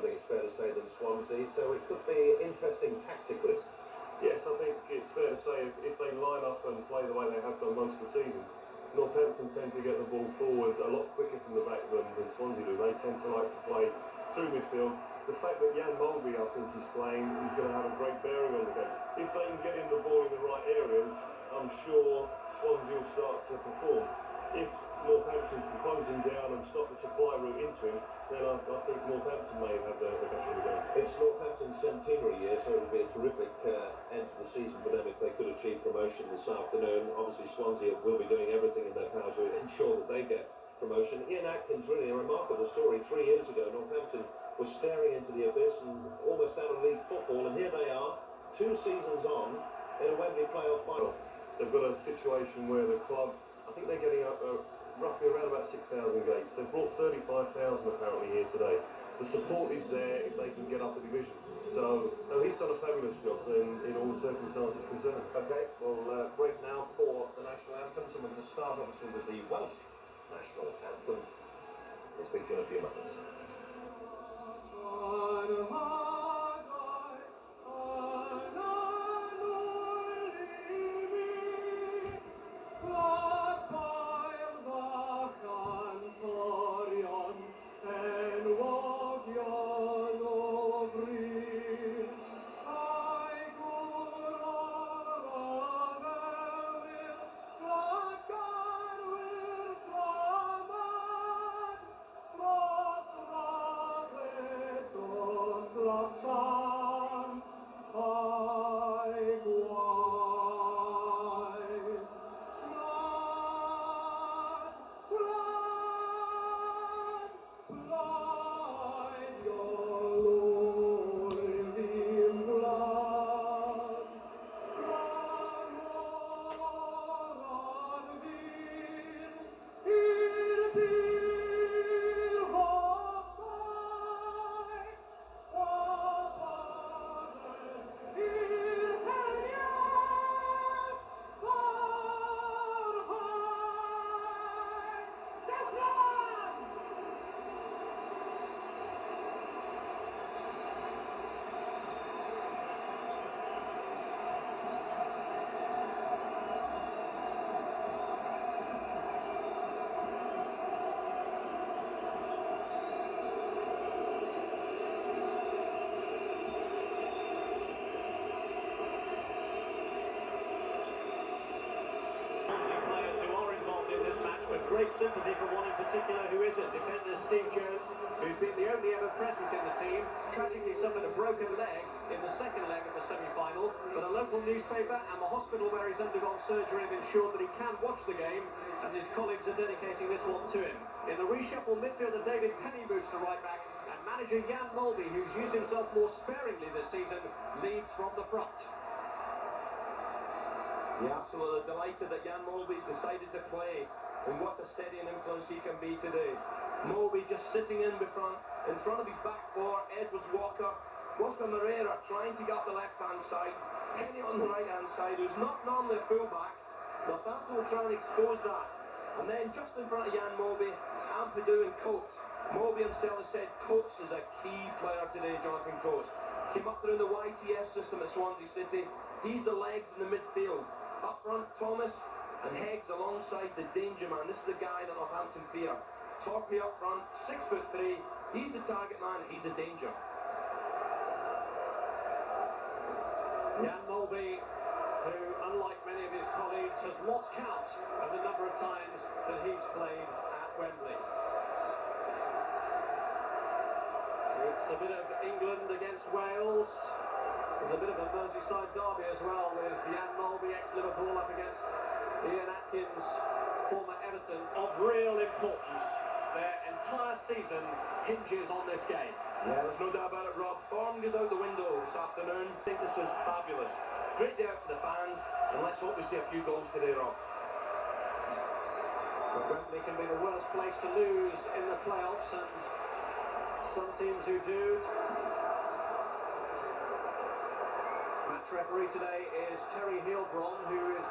think it's fair to say, than Swansea, so it could be interesting tactically. Yes, I think it's fair to say if they line up and play the way they have done most of the season, Northampton tend to get the ball forward a lot quicker from the back than Swansea do. They tend to like to play through midfield. The fact that Jan Molby, I think, is playing is going to have a great bearing on the game. If they can get in the ball in the right areas, I'm sure Swansea will start to perform. If Northampton can close him down and stop the supply route into him, then I think Northampton may have the better of the game. It's Northampton's centenary year, so it would be a terrific end to the season for them if they could achieve promotion this afternoon. Obviously, Swansea will be doing everything in their power to ensure that they get promotion. Ian Atkins, really a remarkable story. 3 years ago, Northampton was staring into the abyss and almost out of league football, and here they are, 2 seasons on, in a Wembley playoff final. They've got a situation where the club, I think they're getting up roughly around about 6,000 gates. They've brought 35,000 apparently here today. The support is there if they can get up a division. So he's done a fabulous job in all the circumstances concerned. Okay, we'll break now for the national anthem. So we're going to start obviously with the Welsh national anthem. We'll speak to you in a few moments. Great sympathy for one in particular who isn't. Defender Steve Jones, who's been the only ever present in the team, tragically suffered a broken leg in the second leg of the semi-final, but a local newspaper and the hospital where he's undergone surgery have ensured that he can watch the game, and his colleagues are dedicating this one to him. In the reshuffle midfielder David Penny moves to right back, and manager Jan Molby, who's used himself more sparingly this season, leads from the front. Yeah, absolutely delighted that Jan Molby's decided to play, and what a steadying influence he can be today. Molby just sitting in front of his back four, Edwards Walker, Costa Moreira trying to get up the left-hand side, Penny on the right-hand side, who's not normally a full-back. Northampton will try and expose that. And then just in front of Jan Molby, Ampadu and Coates. Molby himself has said Coates is a key player today, Jonathan Coates. Came up through the YTS system at Swansea City. He's the legs in the midfield. Up front, Thomas and Heggs alongside the danger man. This is the guy that Northampton fear. Torpy up front, 6'3". He's the target man, he's the danger. Jan Molby, who, unlike many of his colleagues, has lost count of the number of times that he's played at Wembley. It's a bit of England against Wales. There's a bit of a Merseyside derby as well, with Jan Molby, ex-Liverpool, up against Ian Atkins, former Everton. Of real importance. Their entire season hinges on this game. Yeah, there's no doubt about it, Rob. Form goes out the window this afternoon. I think this is fabulous. Great day out for the fans, and let's hope we see a few goals today, Rob. But Wembley can be the worst place to lose in the playoffs, and some teams who do. Match referee today is Terry Heilbron, who is